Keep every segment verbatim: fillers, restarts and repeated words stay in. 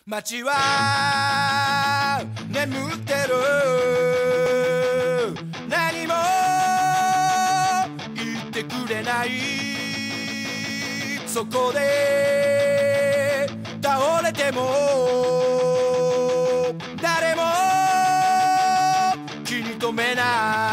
街は眠ってる、何も言ってくれない。そこで倒れても誰も気に留めない。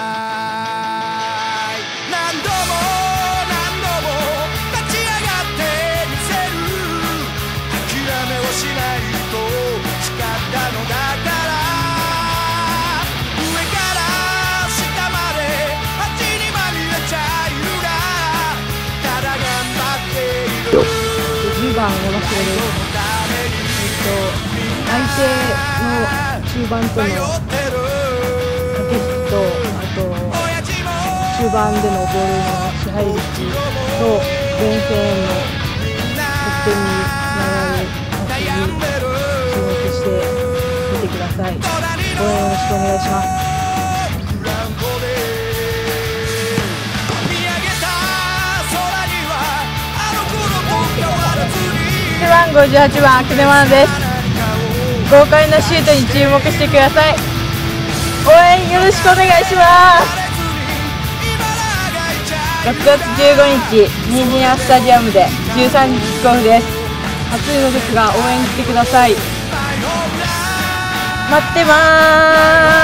何度も何度も立ち上がってみせる。諦めをしないと誓ったのだから。上から下まで蜂にまみれちゃいるが、ただ頑張っている。 じゅうばん山城です。えっと相手の中盤との駆け引きと、あと中盤でのボールの支配率と前線への得点につながるパスに注目してみてください。応援よろしくお願いします。背番号じゅうはちばん久根真です。豪快なシュートに注目してください。応援よろしくお願いします。ろくがつじゅうごにちニージアスタジアムでじゅうさんじキックオフです。暑いのですが応援に来てください。待ってまーす。